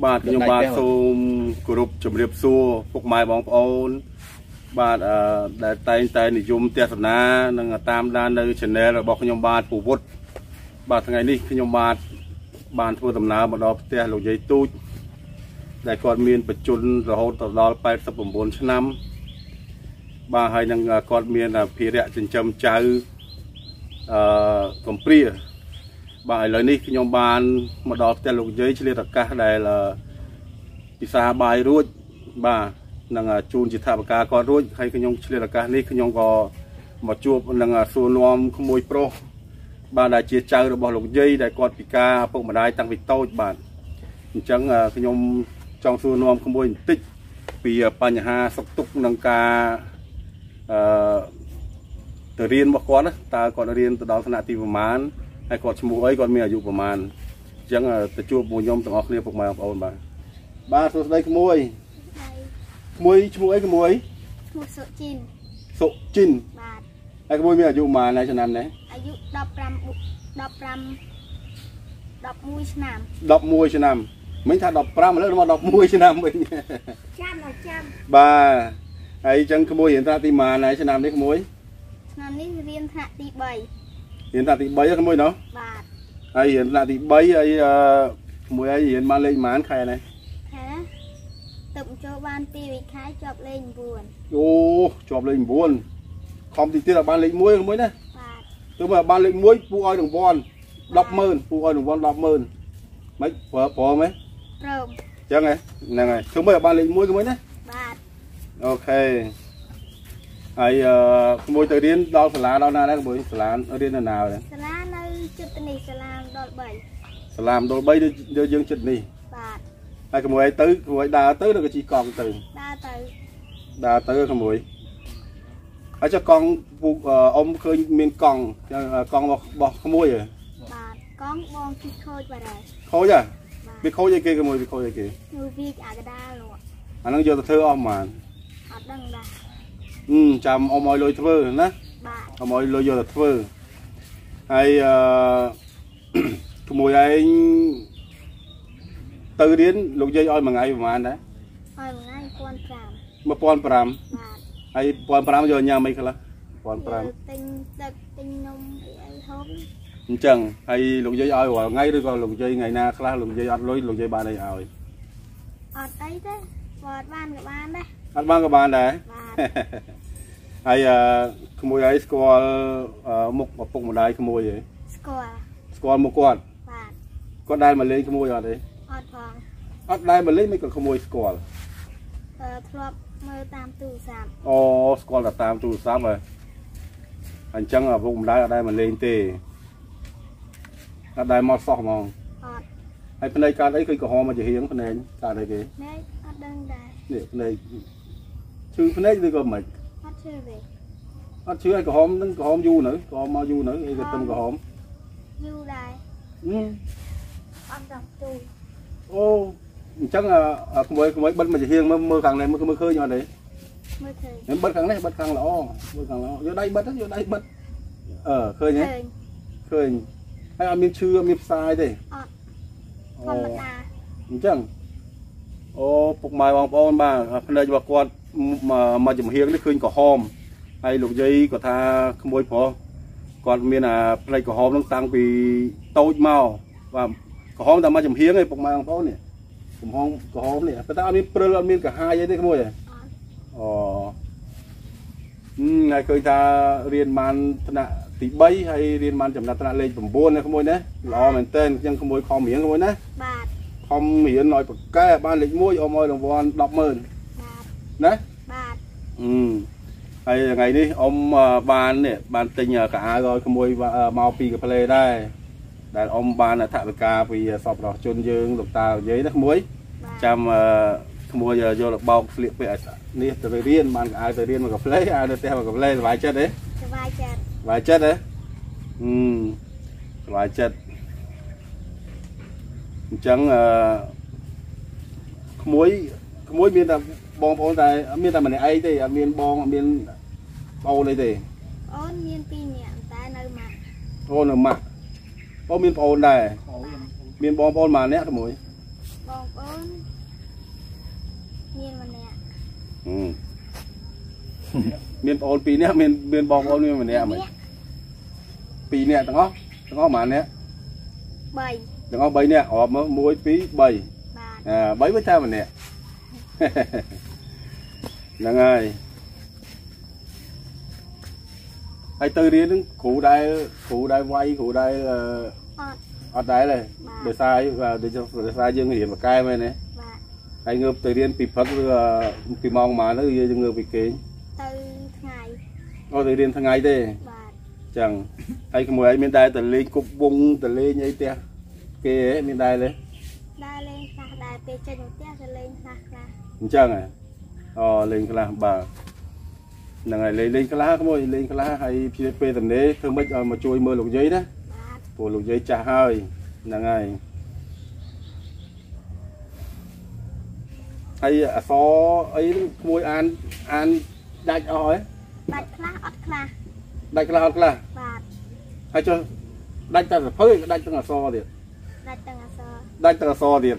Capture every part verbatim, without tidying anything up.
បាទខ្ញុំបាទសូមគោរពជម្រាបសួរពុកម៉ែបងប្អូនបាទដែលតែងតែនិយមទស្សនានិងតាមដាននៅ channel របស់ខ្ញុំបាទពូវុឌ្ឍបាទថ្ងៃនេះខ្ញុំបាទបានធ្វើដំណើរមកដល់ផ្ទះលោកយាយទូចដែលគាត់មានបច្ចុប្បន្នរហូតដល់แปดสิบเก้าឆ្នាំបាទហើយនឹងគាត់មានភារៈចិញ្ចឹមចៅអឺកំព្រាបាទឥឡូវនេះខ្ញុំបានមកដល់ផ្ទះលោកយាយឆ្លៀតឱកាសដែលពិសាបាយរួចបាទនឹងជូនជាថវិកាគាត់រួចហើយខ្ញុំឆ្លៀតឱកាសនេះខ្ញុំក៏មកជួបនឹងសួរនាំក្មួយប្រុសបាទដែលជាចៅរបស់លោកយាយដែលគាត់ពិការឪពុកម្ដាយតាំងពីតូចបាទអញ្ចឹងខ្ញុំចង់សួរនាំក្មួយបន្តិចពីបញ្ហាសុខទុក្ខនឹងការអឺទៅរៀនរបស់គាត់តើគាត់រៀនទៅដល់ថ្នាក់ទីប្រមាណហើយគាត់ឈ្មោះអីគាត់មានអាយុប្រមាណអញ្ចឹងទៅជួបពួកខ្ញុំទាំងអស់គ្នាពុកម៉ែបងប្អូនបាទបាទសួស្ដីក្មួយក្មួយឈ្មោះអីក្មួយឈ្មោះសុជីនសុជីនបាទហើយក្មួយមានអាយុប្រមាណហើយឆ្នាំនេះអាយុដប់ប្រាំដប់ប្រាំដប់មួយឆ្នាំដប់មួយឆ្នាំមិញថាដប់ប្រាំឥឡូវមកដប់មួយឆ្នាំវិញចាំដល់ចាំបាទហើយអញ្ចឹងក្មួយរៀនថ្នាក់ទីម៉ានហើយឆ្នាំនេះក្មួយឆ្នាំនេះរៀនថ្នាក់ទីបីរៀនថ្នាក់ទីបីហ្នឹងក្មួយណោះបាទហើយរៀនថ្នាក់ទីបីហើយក្មួយហើយរៀនបានលេខប៉ុន្មានខែនេះខែទៅចូលបានពីរខែជាប់លេខ៩អូជាប់លេខ៩ខំទីទៀតឲ្យបានលេខមួយក្មួយណាបាទទៅមកបានលេខមួយពូឲ្យរង្វាន់ដប់ម៉ឺនពូឲ្យរង្វាន់ដប់ម៉ឺនមិនប្រើប្រើមែនព្រមអញ្ចឹងហ្នឹងហើយធ្វើមើលឲ្យបានលេខមួយក្មួយណាបាទអូខេហើយអឺក្មួយទៅរៀនដល់សាលាដល់ណាដែរក្មួយសាលារៀននៅណាដែរសាលានៅជិតនេះសាលាដល់បីសាលាដល់បីដូចយើងជិតនេះបាទហើយក្មួយឲ្យទៅក្មួយដើរទៅឬក៏ជិះកង់ទៅដើរទៅដើរទៅក្មួយហើយចុះកង់ពូអ៊ំឃើញមានកង់កង់របស់ក្មួយហ៎បាទកង់បងជិះខូចបាទដែរខូចហ៎វាខូចអីគេក្មួយវាខូចអីគេវាវាអាកដាលលោកអាហ្នឹងយកទៅធ្វើអស់ប៉ុន្មានអត់ដឹងដែរអឺចាំអ៊ំឲ្យលុយធ្វើណាបាទអ៊ំឲ្យលុយយកទៅធ្វើហើយអឺក្មួយឯងទៅរៀនលោកយាយឲ្យមួយថ្ងៃប្រហែលដែរឲ្យមួយថ្ងៃmột nghìn năm trăm một nghìn năm trămបាទហើយmột nghìn năm trămយកញ៉ាំអីខ្លះmột nghìn năm trăm ទិញទឹកទិញនំអីអីហូបអញ្ចឹងហើយលោកយាយឲ្យរាល់ថ្ងៃឬក៏លោកយាយថ្ងៃណាខ្លះលោកយាយអត់លុយលោកយាយបានអីឲ្យអត់អីទេបើអត់បានក៏បានដែរអត់បានក៏បានដែរហើយអឺក្មួយឯងស្គាល់មុខឪពុកម្ដាយក្មួយហ៎ស្គាល់ស្គាល់មុខគាត់បាទគាត់ដែលមកលេងក្មួយអត់ទេអត់ផងអត់ដែលមកលេងមិនក៏ក្មួយស្គាល់អឺធ្លាប់មើលតាមទូរស័ព្ទអូស្គាល់តែតាមទូរស័ព្ទហ៎អញ្ចឹងឪពុកម្ដាយអត់ដែលមកលេងទេអត់ដែលមកសោះហ្មងអត់ហើយភ្នែកកើតអីឃើញក្រហមមកជារៀងភ្នែកកើតអីគេភ្នែកអត់ដឹងដែរនេះភ្នែកឈឺភ្នែកឬក៏មិនអត់ឈឺទេអត់ឈឺឲ្យក្រហមនឹងក្រហមយូរនៅក្រហមមកយូរនៅអីក៏ទឹមក្រហមយូរដែរហឹមអត់ដល់ទូអូអញ្ចឹងក្មួយក្មួយបិទមកជារៀងមើលមើលខាងនេះមើលមើលឃើញអត់ទេមើលឃើញខ្ញុំបិទខាងនេះបិទខាងល្អមើលខាងល្អយកដៃបិទយកដៃបិទអឺឃើញទេឃើញហើយអត់មានឈឺអត់មានផ្សាយទេអត់ធម្មតាអញ្ចឹងអូពុកម៉ែបងប្អូនបាទភ្នែករបស់គាត់មកចំហៀងនេះឃើញក្រហមហើយលោកយាយគាត់ថាក្មួយប្រុសគាត់មានអាភ្នែកក្រហមនឹងតាំងពីតូចមកបាទក្រហមតែមកចំហៀងឯងពុកម៉ែបងប្អូននេះកំហងក្រហមនេះតែអត់មានព្រិលអត់មានកាហាយអីទេក្មួយហ៎អូហឹមហើយឃើញថារៀនបានថ្នាក់ទីបីហើយរៀនបានចំណាត់ថ្នាក់លេខ៩ណាក្មួយណាល្អមែនតើអញ្ចឹងក្មួយខំរៀនក្មួយណាបាទខំរៀនឲ្យប្រកែបានលេខមួយអមឲ្យរង្វាន់ដប់ម៉ឺនបាទណាបាទអឺហើយថ្ងៃនេះអ៊ំបាននេះបានទិញកៅអៅឲ្យក្មួយមកពីកាផ្លេដែរដែលអ៊ំបានថវិកាពីសពរបស់ជនយើងលោកតានិយាយណាក្មួយចាំក្មួយយកទៅបោកស្លៀកពាក់នេះទៅរៀនបានកៅអៅទៅរៀនមកកាផ្លេឲ្យនៅផ្ទះមកកាផ្លេសុបាយចិត្តទេសុបាយចិត្តសុបាយចិត្តទេអឺសុបាយចិត្តអញ្ចឹងអឺក្មួយក្មួយមានតែបងប្អូនតែមានតែម្នាក់ឯងទេអត់មានបងអត់មានបងអីទេអូនមានពីរនាក់តែនៅម៉ាក់អូននៅម៉ាក់បងមានបងអូនដែរមានបងប្អូនម៉ាក់អ្នកក្មួយម bong ôn miên mà nè ừ miên ôn pi nè miên miên bong ôn miên mà nè mày pi nè tao ngó tao ngó mà nè bảy tao ngó bảy nè ọp mới muối pi bảy à bảy với sao mà nè là ngay ai tư riêng cụ đây cụ đây quay cụ đây ở đây này để sai và để cho để sai dương hiểm và cay mày này ai ngược từ riêng bị phật bị mong mà nó ngược bị kế từ ngày ô từ riêng thằng ngày thế chẳng ai cái mùi ấy miền Tây từ lên cục bung từ lên như thế kê ấy miền Tây lên đa lên là đài pe trên một tia lên là là chẳng à ờ lên cái là bà này lên lên cái lá cái môi lên cái lá hay pe pe tầm đấy thương mấy mà chui mưa lục giấy đó của lục giấy trà hơi là ngày hay à so ấy môi an an đại hỏi đại khla ọt khla đại khla ọt khla hay cho đại ta là phơi đại ta là so đi đại ta là so đại ta là so đi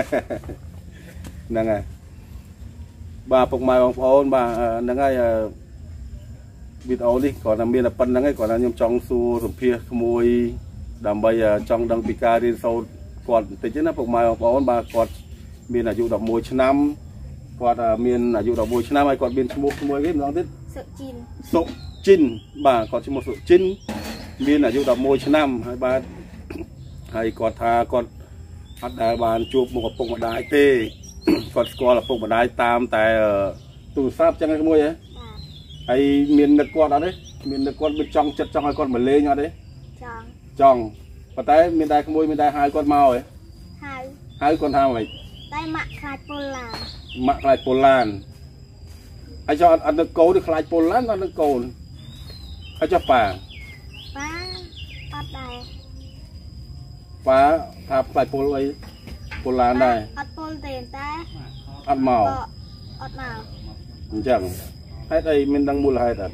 là ngày bà phục mài bằng phôn bà là ngày vịt ấu đi còn là miền là phân là ngày còn là nhom trong su sủng pia môi đầm bay trong đằng pika đi sâu còn từ trước nó phục mài bằng phôn bà còn miền là dụ đập môi năm còn miền là dụ đập môi năm hay còn miền mua môi cái nó biết sợ chín sợ chín bà còn chỉ một sợ chín miền là dụ đập môi năm hai ba hay còn tha còn bắt đá bàn chụp một cục một đái tê còn score là cục một đái tam tại tủ sáp chẳng cái môi ấy hay miền đất con đó đấy miền đất con bên trong chất trong hai con mà lê nhau đấy tròn và tay miền đại môi miền đại hai con màu ấy hai hai con thang này tay mạ khai polan mạ khai polan hay cho ăn được câu được khai polan ăn được câu hay cho phà phá bắt đài phá tháp khai pol ấy polan này ăn pol tiền ta ăn màu ăn màu chẳng hết đây mình đang mua là hai thật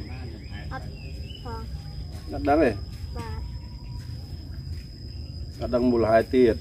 đáng này đang mua là hai tiệt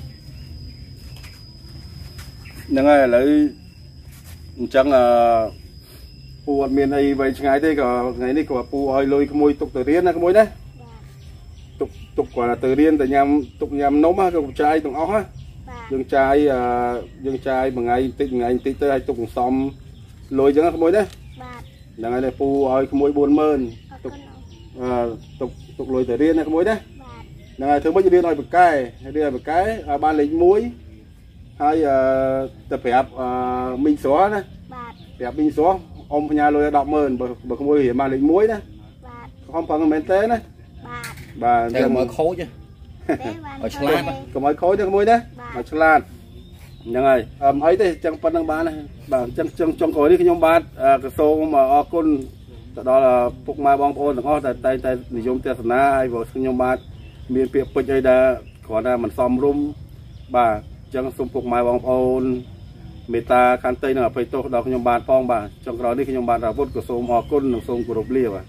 nhưng mà lấy chẳng là pu miền này vậy ngày đây cả ngày này cả pu hơi lôi cái môi tục từ riêng này cái môi đấy tục tục quả là từ riêng từ nhằm tục nhằm nấu mà cái chai tụng áo á dương chai dương chai bằng ngày tít ngày tít tới hai tục xóm lôi chẳng cái môi đấy là ngày này pu hơi cái môi buồn mơn tục tục tục lôi từ riêng này cái môi đấy là ngày thứ mấy đi nói một cái đi một cái ban lính muối hay tập phép minh xóa đấy phép minh xóa ông nhà lôi đọc mơn bờ bờ môi hiểm ban lính muối đấy không phần mến tế đấy bà đây mới khối chứ ở Chlan có mới khối được môi đấy ở Chlan như này ấy thì chẳng phân đăng bán này bà chẳng trong trong cối đi cái nhóm bán cái số mà o côn đó là phục mai bong ôn nó tại tay tay dùng tiền na hay vào cái nhóm bán miền Việt bây giờ đã còn là mình xóm rum bà chẳng xung phục mai bong ôn meta can tây là phải tốt đó cái nhóm bán phong bà trong đó đi cái nhóm bán là vốn của số o côn nó số của rộp lia bà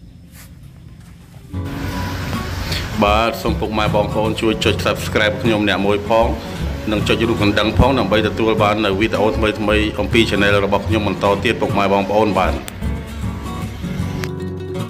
bà xung phục mai bong ôn chui cho subscribe cái nhóm nè môi phong nâng cho YouTube còn đăng phong nằm bây giờ tôi bán là video thay thay ông pi channel là bọc nhóm mình to tiết phục mai bong ôn bà